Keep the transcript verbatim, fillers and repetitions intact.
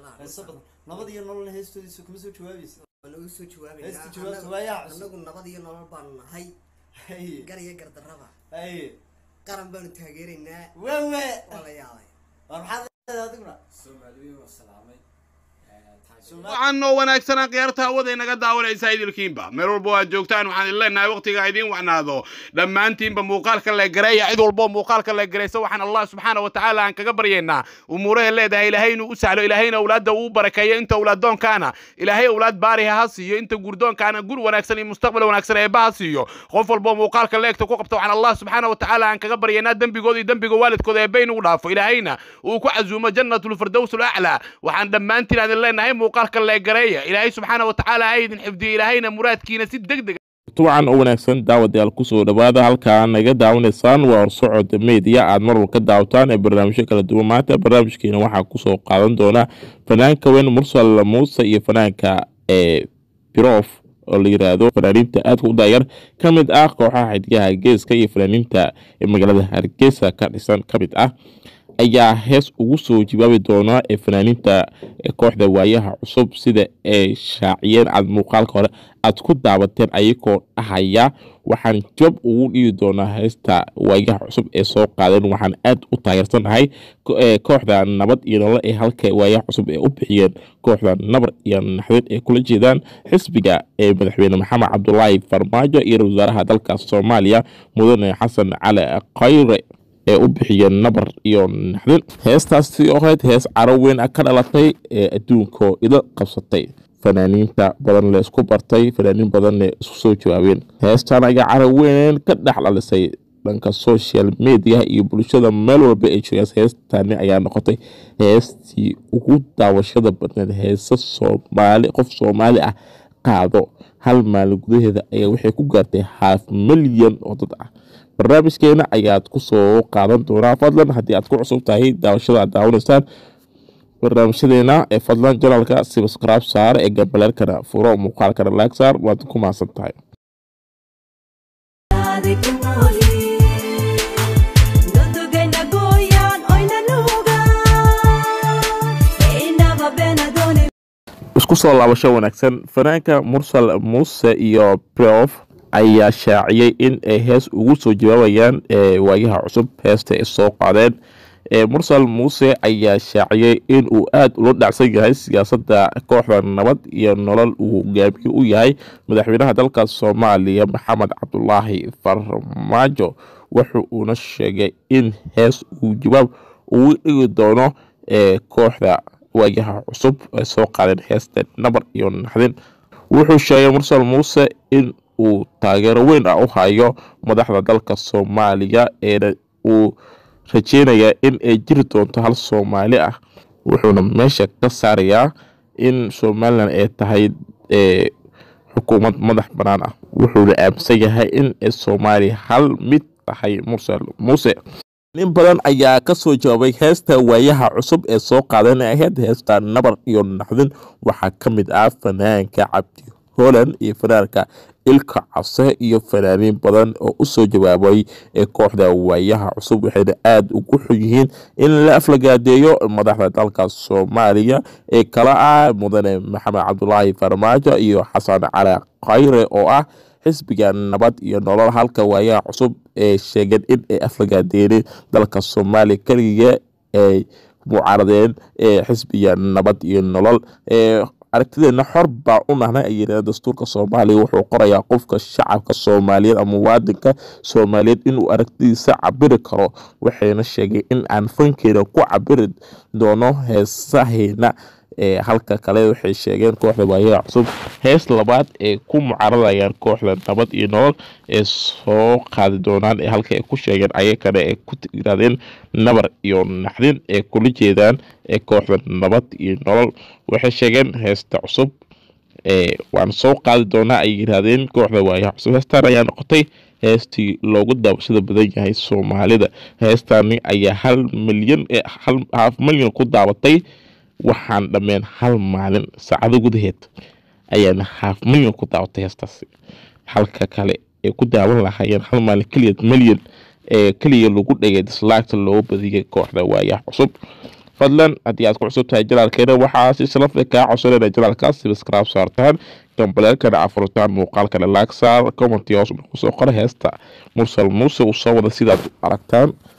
هالسبب نبضي النور هيستو دي سكمس وجوابيس أنا ويسو جوابي هيستو جواب سوايا أنا أقول نبضي النور بان هاي هاي قرية قرد الربع هاي قرن بان تهجيرنا وين وين ولا يا أنا حاضر هذا كنا سومالي والسلامي waxaan oo wanaagsanaa qiyaarta hawada inaga daawanaysa idilkiinba meel walba aad joogtaan waxaan idin leenahay waqtiga idin wacnaado dhammaantiinba muuqaalka la gareeya cid walba muuqaalka la gareysa waxaan Allah subhanahu wa ta'ala aan kaga baryeynaa umuraha leedahay ilaahay inuu u sahlo ilaahayna awlaadda uu barakeeyo inta awlaadoonkana ilaahay awlaad baariha ha siiyo inta gurdoonkana gur wanaagsan iyo mustaqbal wanaagsan ee baa siiyo qof walba muuqaalka leegta ku qabto waxaan Allah subhanahu wa ta'ala aan kaga baryeynaa dambigoodii dambiga waalidkooda ee baynu dhaafo ilaahayna uu ku cazuumo jannatul firdaws al-a'la waxaan dhammaantiin idin leenahay muuqaalka la gareeya ilaahay subhanahu wa ta'ala aydin xifdiyo ilaahayna muraadkiina si degdeg طبعا oo wanaagsan daawadayaal ku soo dhawaada halka naga daawanaysaan waa socod media aad mar walba ka daawtaan ee barnaamijyo kala duwan maanta barnaamijkeena waxa ku soo qaadan doona fanaanka weyn Mursal Muuse iyo fanaanka ee Prof oo la yiraahdo fanaaniinta aad u daayar kamid ah kooxaha xidigaha geeska iyo fanaaniinta ee magaalada Hargeysa ka dhisan kamid ah ayaa hees ugu soo jawaabi doona ee fanaaniinta kooxda waayaha cusub sida ay shaaciyeen aad muuqaalka hore aad ku daawateen ayagoo dhahaya waxaan job ugu dhigi doonaa heesta waayaha cusub ee soo qaadeen waxaan aad u taageersanahay kooxda nabad iyo nolol ee halka waayaha cusub ee u bixiyeen kooxda nabar iyo naxdin ee kula jeedaan xisbiga ee madaxweyne maxamed cabdullaahi farmaajo iyo wasaaraha dalka Soomaaliya mudane xasan cali khayre ee u bixiyeen nabar iyo naxdin heestaasi oo ahayd hees caraweyn ka dhalatay ee adduunka ida qabsatay fanaaniinta badan la isku bartay fanaaniin badan isku soo jawaabeen heestan ayaa caraweyn ka dhaxlalisay dhanka social media iyo bulshada meel walba ee jiraysa heestan ayaa noqotay heestii ugu daawashada badneed heesa Soomaali qof Soomaali ah qaado hal maalin gudaheeda ayaa waxay ku gaartay half milyan oo dad ah barnaamijkeena ayaad ku soo qaadan doonaa fadlan haddii aad ku cusub tahay daawashada aad daawanaysaan barnaamijyadeena ee fadlan janalka subscribe saar ee gambaleelkana furo muuqaalkana like saar waad ku maasan tahay isku soo laabasho wanaagsan fanaanka Mursal Muuse iyo Prof ayaa shaaciyay in ay hees ugu soo jawaabayaan ee waayaha cusub heesta ay soo qaadeen ee Mursal Muuse ayaa shaaciyay in uu aad ula dhacsan yahay siyaasadda kooxda nabad iyo nolol uu hogaamiye u yahay madaxweynaha dalka Soomaaliya maxamed cabdullaahi farmaajo wuxuu una sheegay in hees uu jawaab ugu dhigi doono ee kooxda waayaha cusub ee soo qaadeen heesta nabar iyo naxdin wuxuu sheegay Mursal Muuse in uu taageero weyn ah u hayo madaxda dalka Soomaaliya ee uu rajeynaya in ay jiri doonto hal Soomaali ah wuxuuna meesha ka saarayaa in Soomaaliland ay tahay ee xukuumad madax banaan ah wuxuuna aaminsan yahay in Soomaali hal mid tahay Mursal Muuse nin badan ayaa ka soo jawaabay heesta waayaha cusub ee soo qaadan ahayd heesta nabar iyo naxdin waxa kamid ah fanaanka Cabdi Holland iyo fanaanka ilka case iyo fanaaniin badan oo u soo jawaabay ee kooxda waayaha cusub waxayna aad ugu xun yihiin in la aflagaadeeyo madaxda dalka Soomaaliya ee kala ah mudane maxamed cabdullaahi farmaajo iyo xasan cali khayre oo ah xisbiga nabad iyo nolol halka waayaha cusub ee sheegeen in ay aflagaadeeyeen dalka Soomaaliya kaliya ee mucaaradeen ee xisbiga nabad iyo nolol ee aragtideena xor baa u nahnay ayay dastuurka Soomaaliya wuxuu qorayaa qofka shacabka Soomaaliyeed ama muwaadinka Soomaaliyeed inuu aragtidiisa cabiri karo waxayna sheegay in aan fankeena ku cabiri doono heesaheena ee halka kale waxay sheegeen kooxda waayaha cusub hees labaad ee ku mucaaradayaan kooxda nabad iyo nolol ee soo qaadi doonaan ee halka ay ku sheegeen ayakana ee ku tiraadeen nabar iyo naxdin ee kula jeedaan ee kooxda nabad iyo nolol waxay sheegeen heesta cusub ee waan soo qaadi doonaa ay yiraahdeen kooxda waayaha cusub heestan ayaa noqotay heestii loogu daawashada badan yahay Soomaalida heestani ayaa hal milyan ee hal half milyan ku daabatay waxaan dhameen hal maalin saacado gudaheed ayaan half milyan ku daawatay heestaasi halka kale ee ku daawan lahaayeen hal maalin kaliya milyan ee kaliya lagu dhigay dislike loo badiyay kooxda waayaha cusub fadlan haddii aad ku cusub tahay janaalkeena waxaa si sharaf leh kaa codsanayna janaalkaas subscribe saartaan gambaleelkana afurtaan muuqaalkana laag saar commenti hoos kusoo qora heesta mursal muuse uu soo wada sidaad aragtaan